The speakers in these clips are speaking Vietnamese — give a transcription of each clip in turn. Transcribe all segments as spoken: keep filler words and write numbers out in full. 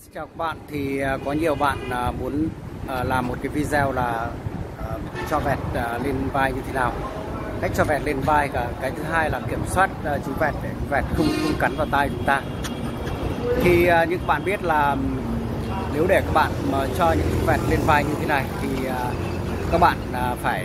Chào các bạn, thì có nhiều bạn muốn làm một cái video là cho vẹt lên vai như thế nào, cách cho vẹt lên vai, cả cái thứ hai là kiểm soát chú vẹt để vẹt không không cắn vào tai chúng ta. Thì như các bạn biết là nếu để các bạn mà cho những chú vẹt lên vai như thế này thì các bạn phải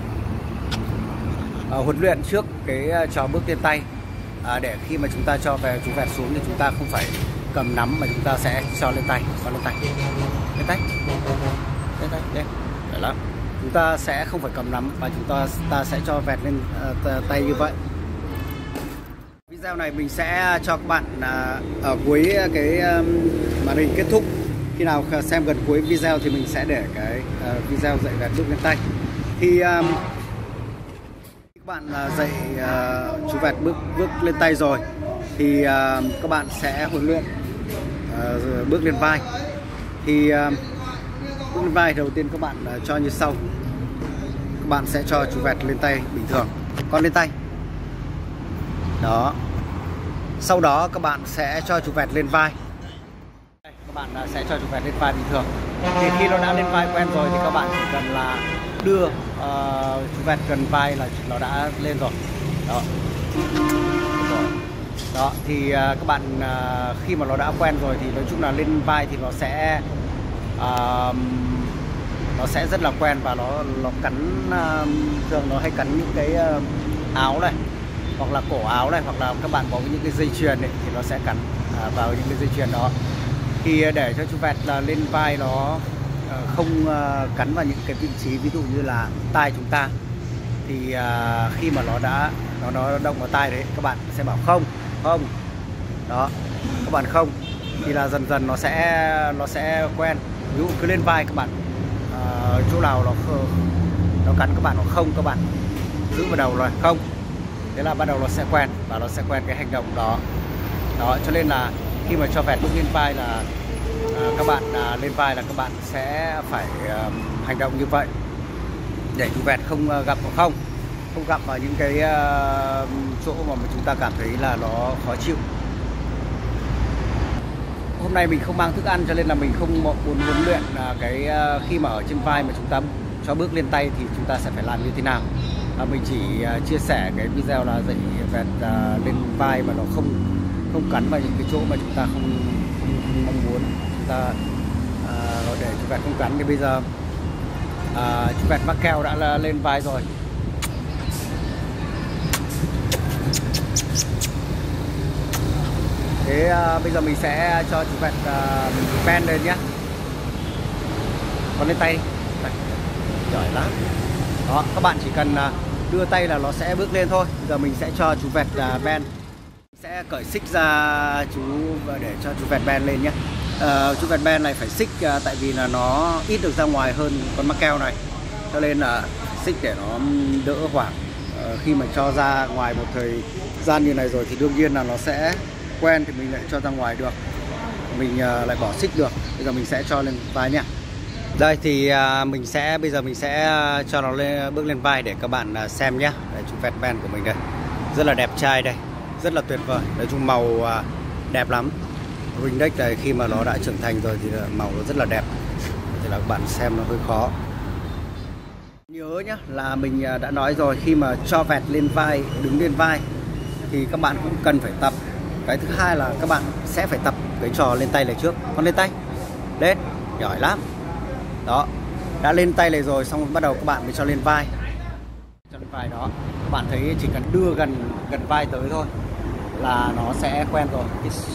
huấn luyện trước cái trò bước lên tay, để khi mà chúng ta cho về chú vẹt xuống thì chúng ta không phải cầm nắm mà chúng ta sẽ cho lên tay, cho lên tay, lên tay, lên tay, đây, để lắm. Chúng ta sẽ không phải cầm nắm và chúng ta ta sẽ cho vẹt lên uh, tay như vậy. Video này mình sẽ cho các bạn uh, ở cuối cái um, màn hình kết thúc. Khi nào xem gần cuối video thì mình sẽ để cái uh, video dạy vẹt bước lên tay. Thì um, các bạn uh, dạy uh, chú vẹt bước bước lên tay rồi thì uh, các bạn sẽ huấn luyện uh, bước lên vai. Thì uh, bước lên vai đầu tiên các bạn uh, cho như sau. Các bạn sẽ cho chú vẹt lên tay bình thường, con lên tay đó. Sau đó các bạn sẽ cho chú vẹt lên vai. Các bạn uh, sẽ cho chú vẹt lên vai bình thường. Thì khi nó đã lên vai quen rồi thì các bạn chỉ cần là đưa uh, chú vẹt gần vai là nó đã lên rồi đó. Đó thì uh, các bạn uh, khi mà nó đã quen rồi thì nói chung là lên vai thì nó sẽ uh, nó sẽ rất là quen và nó nó cắn uh, thường nó hay cắn những cái uh, áo này hoặc là cổ áo này, hoặc là các bạn có những cái dây chuyền này thì nó sẽ cắn uh, vào những cái dây chuyền đó. Thì uh, để cho chú vẹt là lên vai nó uh, không uh, cắn vào những cái vị trí ví dụ như là tai chúng ta, thì uh, khi mà nó đã nó nó động vào tai đấy các bạn sẽ bảo không không đó, các bạn không thì là dần dần nó sẽ nó sẽ quen. Ví dụ cứ lên vai các bạn uh, chỗ nào nó nó cắn các bạn nó không, các bạn giữ vào đầu rồi không, thế là bắt đầu nó sẽ quen và nó sẽ quen cái hành động đó đó. Cho nên là khi mà cho vẹt bước lên vai là uh, các bạn uh, lên vai là các bạn sẽ phải uh, hành động như vậy để chú vẹt không uh, gặp vào không không gặp vào những cái uh, chỗ mà chúng ta cảm thấy là nó khó chịu. Hôm nay mình không mang thức ăn cho nên là mình không muốn huấn luyện uh, cái uh, khi mà ở trên vai mà chúng ta cho bước lên tay thì chúng ta sẽ phải làm như thế nào. Uh, mình chỉ uh, chia sẻ cái video là dạy vẹt uh, lên vai mà nó không không cắn vào những cái chỗ mà chúng ta không, không, không mong muốn, chúng ta uh, để chú vẹt không cắn. Thì bây giờ uh, chú vẹt mắc keo đã lên vai rồi. Thế uh, bây giờ mình sẽ cho chú vẹt uh, pen lên nhé. Con lên tay, đây. Giỏi lắm. Đó, các bạn chỉ cần uh, đưa tay là nó sẽ bước lên thôi. Bây giờ mình sẽ cho chú vẹt uh, pen. Sẽ cởi xích ra chú để cho chú vẹt pen lên nhé. Uh, chú vẹt pen này phải xích uh, tại vì là nó ít được ra ngoài hơn con mắc keo này, cho nên là xích để nó đỡ hoảng. Uh, khi mà cho ra ngoài một thời gian như này rồi thì đương nhiên là nó sẽ quen thì mình lại cho ra ngoài được, mình uh, lại bỏ xích được. Bây giờ mình sẽ cho lên vai nhé. Đây thì uh, mình sẽ bây giờ mình sẽ cho nó lên bước lên vai để các bạn uh, xem nhé. Đây, chú vẹt pen của mình đây rất là đẹp trai đây, rất là tuyệt vời. Nói chung màu uh, đẹp lắm. Ringneck này khi mà nó đã trưởng thành rồi thì màu nó rất là đẹp, thì là các bạn xem nó hơi khó. Nhớ nhá là mình đã nói rồi, khi mà cho vẹt lên vai, đứng lên vai thì các bạn cũng cần phải tập. Cái thứ hai là các bạn sẽ phải tập cái trò lên tay này trước. Con lên tay, lên, giỏi lắm. Đó, đã lên tay này rồi, xong bắt đầu các bạn mới cho lên vai. Cho lên vai đó, các bạn thấy chỉ cần đưa gần gần vai tới thôi là nó sẽ quen rồi.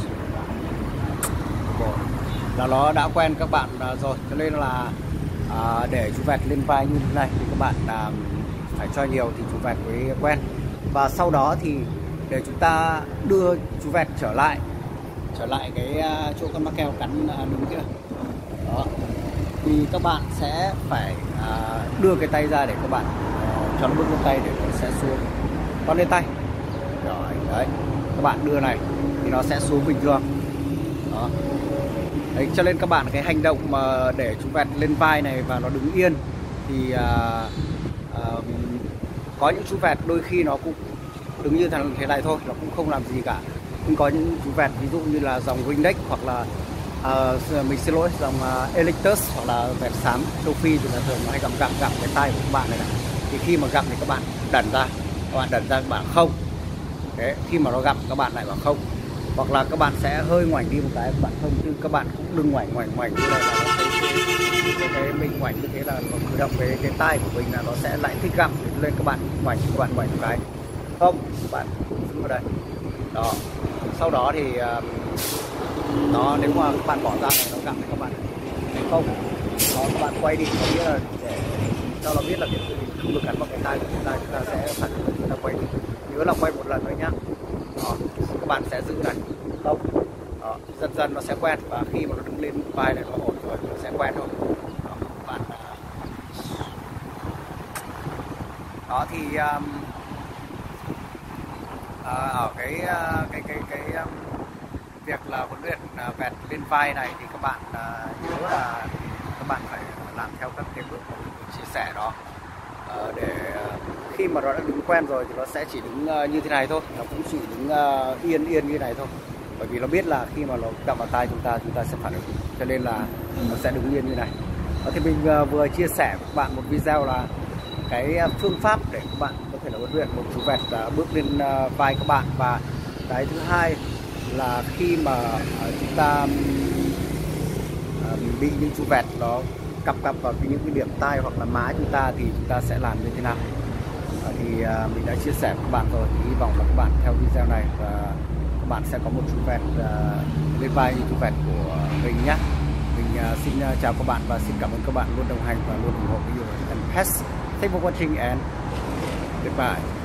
Là nó đã quen các bạn rồi, cho nên là à, để chú vẹt lên vai như thế này thì các bạn à, phải cho nhiều thì chú vẹt mới quen. Và sau đó thì để chúng ta đưa chú vẹt trở lại trở lại cái chỗ con mắc keo cắn đúng kia đó, thì các bạn sẽ phải à, đưa cái tay ra để các bạn à, cho nó bước lên tay để nó sẽ xuống. Con lên tay rồi đấy, các bạn đưa này thì nó sẽ xuống bình thường đó. Đấy, cho nên các bạn cái hành động mà để chú vẹt lên vai này và nó đứng yên thì à, à, có những chú vẹt đôi khi nó cũng đứng như thế này thôi, nó cũng không làm gì cả. Nhưng có những chú vẹt ví dụ như là dòng Ringneck hoặc là uh, mình xin lỗi, dòng uh, Electus hoặc là vẹt xám châu Phi thì là thường nó hay gặp gặp gặp cái tay của các bạn này này. Thì khi mà gặp thì các bạn đẩn ra, các bạn đẩn ra các bạn không. Đấy, khi mà nó gặp các bạn lại bảo không, hoặc là các bạn sẽ hơi ngoảnh đi một cái các bạn không, chứ các bạn cũng đừng ngoảnh ngoảnh ngoảnh như này là nó thấy cái, cái, cái mình ngoảnh như thế là nó cử động cái cái tay của mình là nó sẽ lại thích gặp lên, các bạn ngoảnh các bạn ngoảnh một cái không, các bạn giữ vào đây đó. Sau đó thì uh, nó nếu mà các bạn bỏ ra này nó gặp thì các bạn không, đó, các bạn quay đi có nghĩa là để cho nó biết là cái không được gắn vào cái tay của chúng ta, chúng ta sẽ phản ứng chúng ta quay đi. Nhớ là quay một lần nữa nhá. Đó, các bạn sẽ giữ này không, đó, dần dần nó sẽ quen, và khi mà nó đứng lên vai này nó ổn rồi nó sẽ quen thôi. Đó, các bạn đó thì um, à, ở cái cái cái cái um, việc là huấn luyện uh, vẹt lên vai này thì các bạn uh, nhớ là các bạn phải làm theo các cái bước mà mình chia sẻ đó, uh, để uh, khi mà nó đã đứng quen rồi thì nó sẽ chỉ đứng uh, như thế này thôi, nó cũng chỉ đứng uh, yên yên như này thôi, bởi vì nó biết là khi mà nó cầm vào tay chúng ta chúng ta sẽ phản ứng, cho nên là nó sẽ đứng yên như này. Đó, thì mình uh, vừa chia sẻ với các bạn một video là cái phương pháp để các bạn có thể là huấn luyện một chú vẹt uh, bước lên uh, vai các bạn, và cái thứ hai là khi mà uh, chúng ta uh, bị những chú vẹt nó cặp cặp vào những cái điểm tai hoặc là má chúng ta thì chúng ta sẽ làm như thế nào. Uh, thì uh, mình đã chia sẻ với các bạn rồi, thì hy vọng là các bạn theo video này và các bạn sẽ có một chú vẹt uh, lên vai như chú vẹt của mình nhé. Mình uh, xin uh, chào các bạn và xin cảm ơn các bạn luôn đồng hành và luôn ủng hộ video and pass. Thank you for watching and goodbye.